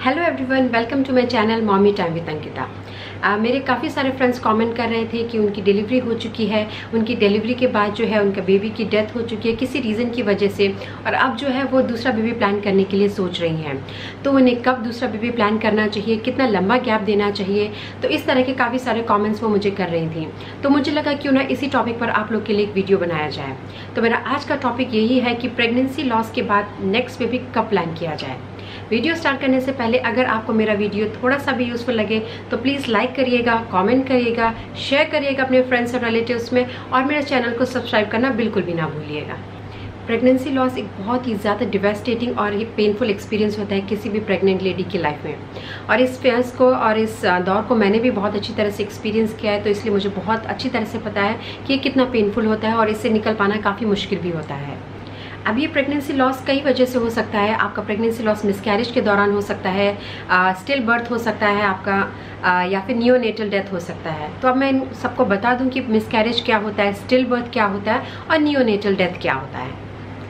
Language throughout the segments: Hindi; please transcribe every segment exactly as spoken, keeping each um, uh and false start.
Hello everyone, welcome to my channel mommy time with Ankita. uh, मेरे काफ़ी सारे फ्रेंड्स कमेंट कर रहे थे कि उनकी डिलीवरी हो चुकी है, उनकी डिलीवरी के बाद जो है उनका बेबी की डेथ हो चुकी है किसी रीज़न की वजह से, और अब जो है वो दूसरा बेबी प्लान करने के लिए सोच रही हैं। तो उन्हें कब दूसरा बेबी प्लान करना चाहिए, कितना लंबा गैप देना चाहिए, तो इस तरह के काफ़ी सारे कॉमेंट्स वो मुझे कर रही थी। तो मुझे लगा क्यों ना इसी टॉपिक पर आप लोग के लिए एक वीडियो बनाया जाए। तो मेरा आज का टॉपिक यही है कि प्रेगनेंसी लॉस के बाद नेक्स्ट बेबी कब प्लान किया जाए। वीडियो स्टार्ट करने से पहले अगर आपको मेरा वीडियो थोड़ा सा भी यूजफुल लगे तो प्लीज़ लाइक करिएगा, कमेंट करिएगा, शेयर करिएगा अपने फ्रेंड्स और रिलेटिव्स में, और मेरे चैनल को सब्सक्राइब करना बिल्कुल भी ना भूलिएगा। प्रेगनेंसी लॉस एक बहुत ही ज़्यादा डिवास्टेटिंग और एक पेनफुल एक्सपीरियंस होता है किसी भी प्रेग्नेंट लेडी की लाइफ में, और इस फेज को और इस दौर को मैंने भी बहुत अच्छी तरह से एक्सपीरियंस किया है। तो इसलिए मुझे बहुत अच्छी तरह से पता है कि ये कितना पेनफुल होता है और इससे निकल पाना काफ़ी मुश्किल भी होता है। अब ये प्रेगनेंसी लॉस कई वजह से हो सकता है। आपका प्रेगनेंसी लॉस मिसकैरेज के दौरान हो सकता है, स्टिल बर्थ हो सकता है आपका, आ, या फिर नियोनेटल डेथ हो सकता है। तो अब मैं इन सबको बता दूं कि मिसकैरेज क्या होता है, स्टिल बर्थ क्या होता है और नियोनेटल डेथ क्या होता है।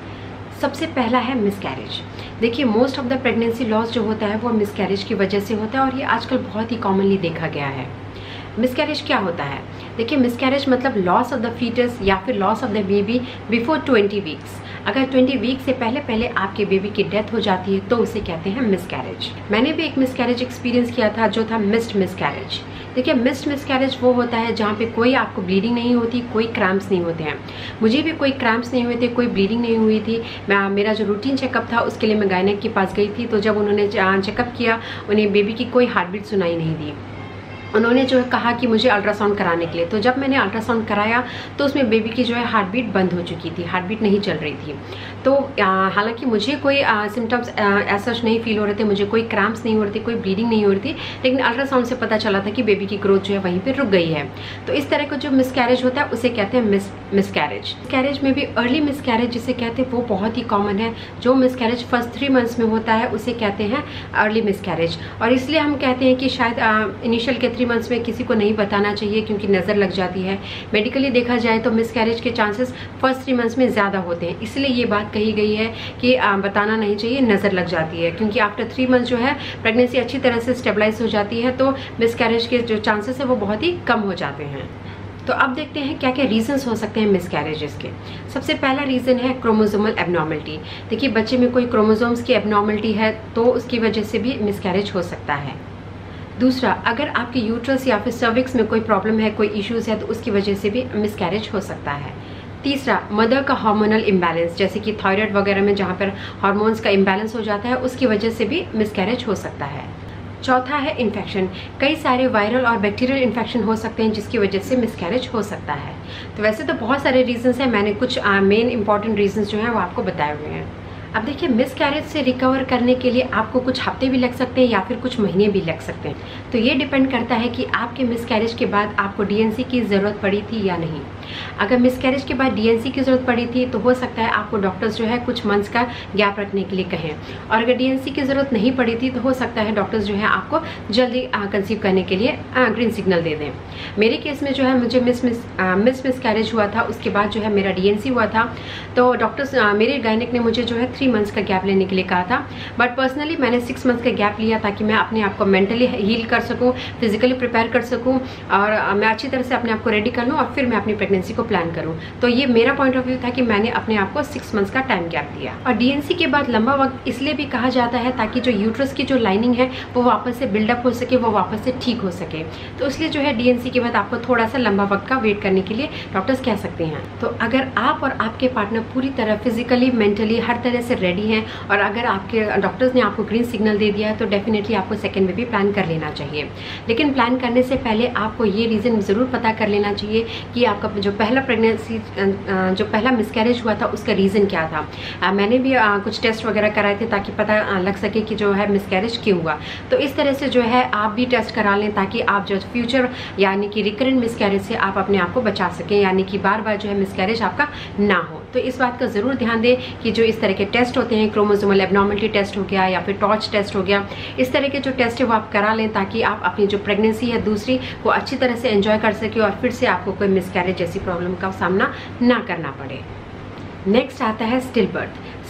सबसे पहला है मिसकैरेज। देखिए, most of the pregnancy loss जो होता है वो मिसकैरेज की वजह से होता है, और ये आजकल बहुत ही कॉमनली देखा गया है। मिसकैरेज क्या होता है? देखिए, मिसकैरेज मतलब लॉस ऑफ द फीटस या फिर loss of the baby before twenty weeks. अगर ट्वेंटी वीक से पहले पहले आपके बेबी की डेथ हो जाती है तो उसे कहते हैं मिसकैरेज। मैंने भी एक मिसकैरेज एक्सपीरियंस किया था जो था मिस्ड मिसकैरेज। देखिए, मिस्ड मिसकैरेज वो होता है जहाँ पे कोई आपको ब्लीडिंग नहीं होती, कोई क्रैम्प्स नहीं होते हैं। मुझे भी कोई क्रैम्प्स नहीं हुए थे, कोई ब्लीडिंग नहीं हुई थी। मैं मेरा जो रूटीन चेकअप था उसके लिए मैं गायनेक के पास गई थी। तो जब उन्होंने चेकअप किया, उन्हें बेबी की कोई हार्ट बीट सुनाई नहीं दी। उन्होंने जो है कहा कि मुझे अल्ट्रासाउंड कराने के लिए। तो जब मैंने अल्ट्रासाउंड कराया तो उसमें बेबी की जो है हार्ट बीट बंद हो चुकी थी, हार्ट बीट नहीं चल रही थी। तो हालांकि मुझे कोई सिम्टम्स ऐसा नहीं फील हो रहे थे, मुझे कोई क्रैम्प्स नहीं हो रहे थे, कोई ब्लीडिंग नहीं हो रही थी, लेकिन अल्ट्रासाउंड से पता चला था कि बेबी की ग्रोथ जो है वहीं पर रुक गई है। तो इस तरह का जो मिसकैरेज होता है उसे कहते हैं मिस मिसकैरेज। मिसकैरेज में भी अर्ली मिसकैरेज जिसे कहते हैं वो बहुत ही कॉमन है। जो मिसकैरेज फर्स्ट थ्री मंथ्स में होता है उसे कहते हैं अर्ली मिसकैरेज। और इसलिए हम कहते हैं कि शायद इनिशियल के थ्री मंथ्स में किसी को नहीं बताना चाहिए क्योंकि नज़र लग जाती है। मेडिकली देखा जाए तो मिसकैरेज के चांसेस फर्स्ट थ्री मंथ्स में ज़्यादा होते हैं, इसलिए ये बात कही गई है कि आ, बताना नहीं चाहिए, नज़र लग जाती है। क्योंकि आफ्टर थ्री मंथ्स जो है प्रेगनेंसी अच्छी तरह से स्टेबलाइज हो जाती है, तो मिसकैरेज के जो चांसेस है वो बहुत ही कम हो जाते हैं। तो अब देखते हैं क्या क्या रीजंस हो सकते हैं मिसकैरेजेस के। सबसे पहला रीज़न है क्रोमोसोमल एबनॉर्मलिटी। देखिए, बच्चे में कोई क्रोमोसोम्स की एबनॉर्मलिटी है तो उसकी वजह से भी मिसकैरेज हो सकता है। दूसरा, अगर आपके यूट्रस या फिर सर्विक्स में कोई प्रॉब्लम है, कोई इश्यूज है, तो उसकी वजह से भी मिसकैरेज हो सकता है। तीसरा, मदर का हार्मोनल इम्बैलेंस, जैसे कि थायराइड वगैरह में जहाँ पर हार्मोन्स का इम्बैलेंस हो जाता है, उसकी वजह से भी मिसकैरेज हो सकता है। चौथा है इन्फेक्शन। कई सारे वायरल और बैक्टीरियल इन्फेक्शन हो सकते हैं जिसकी वजह से मिसकैरेज हो सकता है। तो वैसे तो बहुत सारे रीजंस हैं, मैंने कुछ मेन इंपॉर्टेंट रीजंस जो हैं वो आपको बताए हुए हैं। अब देखिए, मिसकैरेज से रिकवर करने के लिए आपको कुछ हफ्ते भी लग सकते हैं या फिर कुछ महीने भी लग सकते हैं। तो ये डिपेंड करता है कि आपके मिसकैरेज के बाद आपको डीएनसी की ज़रूरत पड़ी थी या नहीं। अगर मिसकैरेज के बाद डीएनसी की ज़रूरत पड़ी थी तो हो सकता है आपको डॉक्टर्स जो है कुछ मंथ्स का गैप रखने के लिए कहें, और अगर डीएनसी की ज़रूरत नहीं पड़ी थी तो हो सकता है डॉक्टर्स जो है आपको जल्दी कंसीव करने के लिए ग्रीन सिग्नल दे दें। मेरे केस में जो है मुझे मिस मिस मिस मिसकैरेज हुआ था, उसके बाद जो है मेरा डीएनसी हुआ था। तो डॉक्टर्स, मेरे गायनेक ने मुझे जो है थ्री मंथ्स का गैप लेने के लिए कहा था, बट पर्सनली मैंने सिक्स मंथ्स का गैप लिया ताकि मैं अपने आप को मेंटली हील कर सकूं, फिजिकली प्रिपेयर कर सकूं, और मैं अच्छी तरह से अपने आप को रेडी कर लूं और फिर मैं अपनी प्रेगनेंसी को प्लान करूं। तो ये मेरा पॉइंट ऑफ व्यू था कि मैंने अपने आप को सिक्स मंथ्स का टाइम गैप दिया। और डीएनसी के बाद लंबा वक्त इसलिए भी कहा जाता है ताकि जो यूट्रस की जो लाइनिंग है वो वापस से बिल्डअप हो सके, वो वापस से ठीक हो सके। तो इसलिए जो है डीएनसी के बाद आपको थोड़ा सा लंबा वक्त का वेट करने के लिए डॉक्टर्स कह सकते हैं। तो अगर आप और आपके पार्टनर पूरी तरह फिजिकली, मेंटली हर तरह से रेडी हैं और अगर आपके डॉक्टर्स ने आपको ग्रीन सिग्नल दे दिया है तो डेफिनेटली आपको सेकेंड बेबी प्लान कर लेना चाहिए। लेकिन प्लान करने से पहले आपको ये रीज़न ज़रूर पता कर लेना चाहिए कि आपका जो पहला प्रेगनेंसी जो पहला मिसकैरेज हुआ था उसका रीज़न क्या था। आ, मैंने भी आ, कुछ टेस्ट वगैरह कराए थे ताकि पता आ, लग सके कि जो है मिसकैरेज क्यों हुआ। तो इस तरह से जो है आप भी टेस्ट करा लें ताकि आप जो फ्यूचर यानी कि रिकरेंट मिसकैरेज से आप अपने आप को बचा सकें, यानी कि बार बार जो है मिसकैरेज आपका ना हो। तो इस बात का ज़रूर ध्यान दें कि जो इस तरह के टेस्ट होते हैं, क्रोमोसोमल एबनॉर्मलिटी टेस्ट हो गया या फिर टॉर्च टेस्ट हो गया, इस तरह के जो टेस्ट है वो आप करा लें ताकि आप अपनी जो प्रेगनेंसी है दूसरी वो अच्छी तरह से एंजॉय कर सके और फिर से आपको कोई मिसकैरेज जैसी प्रॉब्लम का सामना ना करना पड़े। नेक्स्ट आता है स्टिल बर्थ।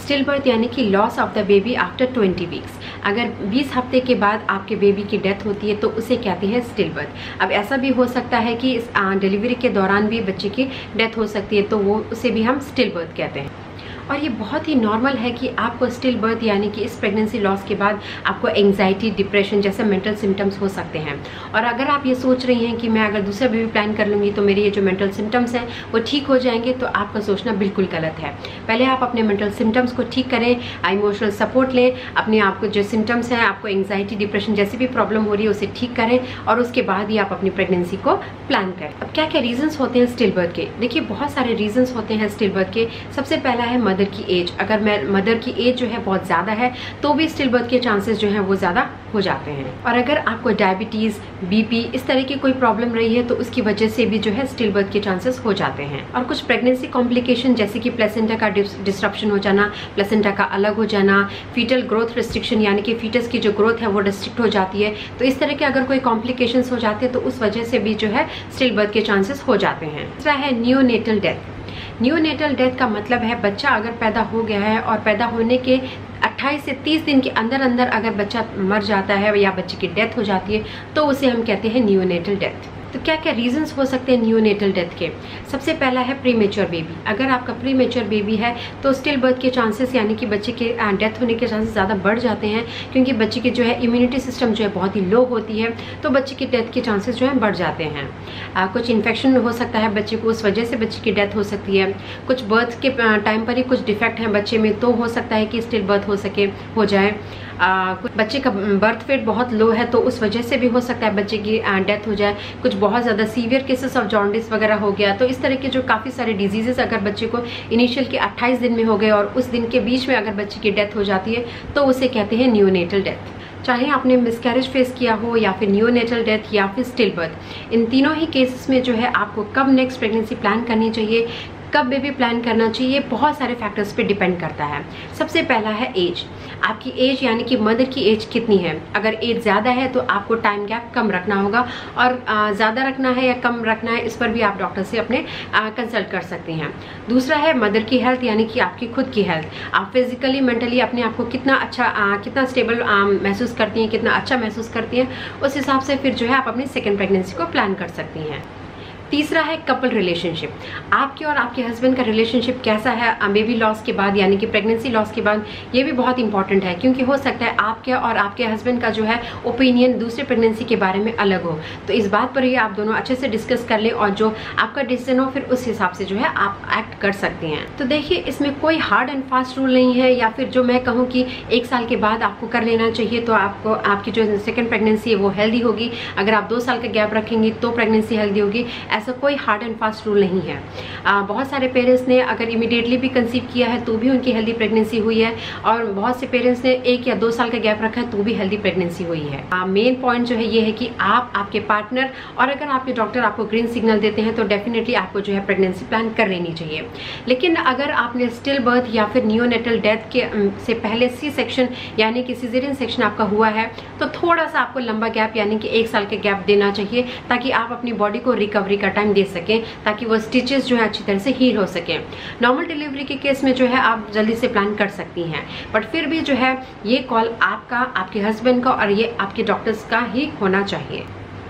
स्टिल बर्थ यानी कि loss of the baby after twenty weeks. अगर बीस हफ्ते के बाद आपके बेबी की डेथ होती है तो उसे कहते हैं स्टिल बर्थ। अब ऐसा भी हो सकता है कि इस डिलीवरी के दौरान भी बच्चे की डेथ हो सकती है, तो वो उसे भी हम स्टिल बर्थ कहते हैं। और ये बहुत ही नॉर्मल है कि आपको स्टिल बर्थ यानी कि इस प्रेगनेंसी लॉस के बाद आपको एंग्जाइटी, डिप्रेशन जैसे मेंटल सिम्टम्स हो सकते हैं। और अगर आप ये सोच रही हैं कि मैं अगर दूसरा बेबी प्लान कर लूँगी तो मेरे ये जो मेंटल सिम्टम्स हैं वो ठीक हो जाएंगे, तो आपका सोचना बिल्कुल गलत है। पहले आप अपने मेंटल सिम्टम्स को ठीक करें, इमोशनल सपोर्ट लें, अपने आप को जो सिम्टम्स हैं, आपको एंग्जाइटी, डिप्रेशन जैसी भी प्रॉब्लम हो रही है उसे ठीक करें, और उसके बाद ही आप अपनी प्रेगनेंसी को प्लान करें। अब क्या क्या रीजंस होते हैं स्टिल बर्थ के? देखिए, बहुत सारे रीजंस होते हैं स्टिल बर्थ के। सबसे पहला है मदर की एज। अगर मैं मदर की एज जो है बहुत ज़्यादा है तो भी स्टिल बर्थ के चांसेस जो हैं वो ज़्यादा हो जाते हैं। और अगर आपको डायबिटीज़, बीपी इस तरह की कोई प्रॉब्लम रही है तो उसकी वजह से भी जो है स्टिल बर्थ के चांसेस हो जाते हैं। और कुछ प्रेगनेंसी कॉम्प्लिकेशन जैसे कि प्लेसेंटा का डिस्ट्रप्शन हो जाना, प्लेसेंटा का अलग हो जाना, फीटल ग्रोथ रिस्ट्रिक्शन यानी कि फीटस की जो ग्रोथ है वो रिस्ट्रिक्ट हो जाती है, तो इस तरह के अगर कोई कॉम्प्लिकेशंस हो जाते हैं तो उस वजह से भी जो है स्टिल बर्थ के चांसेस हो जाते हैं। दूसरा है नियोनेटल डेथ। नियोनेटल डेथ का मतलब है बच्चा अगर पैदा हो गया है और पैदा होने के अट्ठाईस से तीस दिन के अंदर अंदर अगर बच्चा मर जाता है या बच्चे की डेथ हो जाती है तो उसे हम कहते हैं नियोनेटल डेथ। तो क्या क्या रीजंस हो सकते हैं नियोनेटल डेथ के? सबसे पहला है प्रीमेच्योर बेबी। अगर आपका प्रीमेच्योर बेबी है तो स्टिल बर्थ के चांसेस यानी कि बच्चे के डेथ होने के चांसेस ज़्यादा बढ़ जाते हैं, क्योंकि बच्चे की जो है इम्यूनिटी सिस्टम जो है बहुत ही लो होती है, तो बच्चे की डेथ के चांसेस जो है बढ़ जाते हैं। आ, कुछ इन्फेक्शन हो सकता है बच्चे को, उस वजह से बच्चे की डेथ हो सकती है। कुछ बर्थ के टाइम पर ही कुछ डिफेक्ट हैं बच्चे में तो हो सकता है कि स्टिल बर्थ हो सके हो जाए। आ, कुछ बच्चे का बर्थ वेट बहुत लो है तो उस वजह से भी हो सकता है बच्चे की डेथ हो जाए। कुछ बहुत ज़्यादा सीवियर केसेस ऑफ जॉन्डिस वगैरह हो गया, तो इस तरह के जो काफ़ी सारे डिजीजेस अगर बच्चे को इनिशियल के अट्ठाईस दिन में हो गए और उस दिन के बीच में अगर बच्चे की डेथ हो जाती है तो उसे कहते हैं नियोनेटल डेथ। चाहे आपने मिसकैरेज फेस किया हो या फिर नियोनेटल डेथ या फिर स्टिल बर्थ, इन तीनों ही केसेस में जो है आपको कब नेक्स्ट प्रेगनेंसी प्लान करनी चाहिए, कब बेबी प्लान करना चाहिए, बहुत सारे फैक्टर्स पे डिपेंड करता है। सबसे पहला है एज। आपकी एज यानी कि मदर की एज कितनी है। अगर एज ज़्यादा है तो आपको टाइम गैप कम रखना होगा, और ज़्यादा रखना है या कम रखना है इस पर भी आप डॉक्टर से अपने कंसल्ट कर सकते हैं। दूसरा है मदर की हेल्थ यानी कि आपकी खुद की हेल्थ। आप फिजिकली मेंटली अपने आप को कितना अच्छा आ, कितना स्टेबल आ, महसूस करती हैं, कितना अच्छा महसूस करती हैं, उस हिसाब से फिर जो है आप अपनी सेकेंड प्रेगनेंसी को प्लान कर सकती हैं। तीसरा है कपल रिलेशनशिप। आपके और आपके हस्बैंड का रिलेशनशिप कैसा है बेबी लॉस के बाद यानी कि प्रेगनेंसी लॉस के बाद, ये भी बहुत इंपॉर्टेंट है, क्योंकि हो सकता है आपके और आपके हस्बैंड का जो है ओपिनियन दूसरे प्रेगनेंसी के बारे में अलग हो। तो इस बात पर ही आप दोनों अच्छे से डिस्कस कर लें और जो आपका डिसीजन हो फिर उस हिसाब से जो है आप एक्ट कर सकती हैं। तो देखिए, इसमें कोई हार्ड एंड फास्ट रूल नहीं है, या फिर जो मैं कहूँ कि एक साल के बाद आपको कर लेना चाहिए तो आपको आपकी जो सेकेंड प्रेगनेंसी है वो हेल्दी होगी, अगर आप दो साल का गैप रखेंगी तो प्रेगनेंसी हेल्दी होगी। ऐसा कोई हार्ड एंड फास्ट रूल नहीं है। आ, बहुत सारे पेरेंट्स ने अगर इमीडिएटली भी कंसीव किया है तो भी उनकी हेल्दी प्रेगनेंसी हुई है, और बहुत से पेरेंट्स ने एक या दो साल का गैप रखा है तो भी हेल्दी प्रेगनेंसी हुई है। मेन पॉइंट जो है ये है कि आप, आपके पार्टनर और अगर आपके डॉक्टर आपको ग्रीन सिग्नल देते हैं तो डेफिनेटली आपको जो है प्रेगनेंसी प्लान कर लेनी चाहिए। लेकिन अगर आपने स्टिल बर्थ या फिर नियोनेटल डेथ के से पहले सी सेक्शन यानी कि सिजेरियन सेक्शन आपका हुआ है तो थोड़ा सा आपको लंबा गैप यानी कि एक साल का गैप देना चाहिए, ताकि आप अपनी बॉडी को रिकवरी का टाइम दे सकें, ताकि वो स्टिचेस जो है अच्छी तरह से हील हो सके। नॉर्मल डिलीवरी के केस में जो है आप जल्दी से प्लान कर सकती हैं, बट फिर भी जो है ये कॉल आपका, आपके हस्बैंड का और ये आपके डॉक्टर्स का ही होना चाहिए।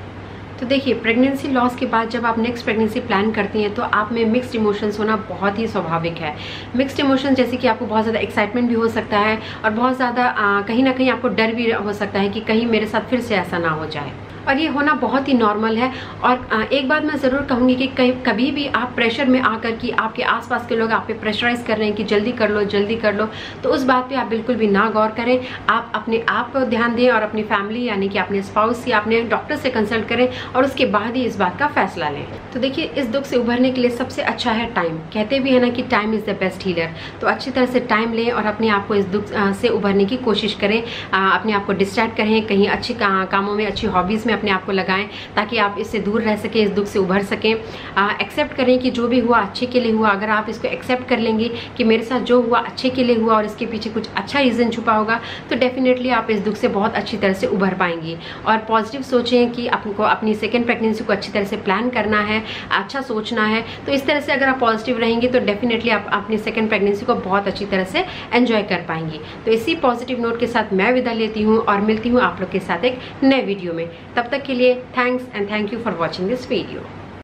तो देखिए, प्रेगनेंसी लॉस के बाद जब आप नेक्स्ट प्रेगनेंसी प्लान करती हैं तो आप में मिक्स्ड इमोशंस होना बहुत ही स्वाभाविक है। मिक्स्ड इमोशंस जैसे कि आपको बहुत ज़्यादा एक्साइटमेंट भी हो सकता है और बहुत ज़्यादा कहीं ना कहीं आपको डर भी हो सकता है कि कहीं मेरे साथ फिर से ऐसा ना हो जाए, और ये होना बहुत ही नॉर्मल है। और एक बात मैं ज़रूर कहूँगी कि कहीं कभी भी आप प्रेशर में आकर कि आपके आसपास के लोग आप पे प्रेशराइज कर रहे हैं कि जल्दी कर लो जल्दी कर लो, तो उस बात पे आप बिल्कुल भी ना गौर करें। आप अपने आप पर ध्यान दें और अपनी फैमिली यानी कि अपने स्पाउस या अपने डॉक्टर से कंसल्ट करें और उसके बाद ही इस बात का फैसला लें। तो देखिए, इस दुख से उभरने के लिए सबसे अच्छा है टाइम। कहते भी है ना कि time is the best healer. तो अच्छी तरह से टाइम लें और अपने आप को इस दुख से उभरने की कोशिश करें। अपने आप को डिस्ट्रैक्ट करें, कहीं अच्छी कामों में, अच्छी हॉबीज़ में अपने आप को लगाएं ताकि आप इससे दूर रह सकें, इस दुख से उभर सकें। एक्सेप्ट करें कि जो भी हुआ अच्छे के लिए हुआ। अगर आप इसको एक्सेप्ट कर लेंगे कि मेरे साथ जो हुआ अच्छे के लिए हुआ और इसके पीछे कुछ अच्छा रीज़न छुपा होगा, तो डेफिनेटली आप इस दुख से बहुत अच्छी तरह से उभर पाएंगी। और पॉजिटिव सोचें कि आपको अपनी सेकेंड प्रेगनेंसी को अच्छी तरह से प्लान करना है, अच्छा सोचना है। तो इस तरह से अगर आप पॉजिटिव रहेंगे तो डेफिनेटली आप अपनी सेकेंड प्रेगनेंसी को बहुत अच्छी तरह से एंजॉय कर पाएंगी। तो इसी पॉजिटिव नोट के साथ मैं विदा लेती हूँ और मिलती हूँ आप लोग के साथ एक नए वीडियो में। तब तक के लिए thanks and thank you for watching this video.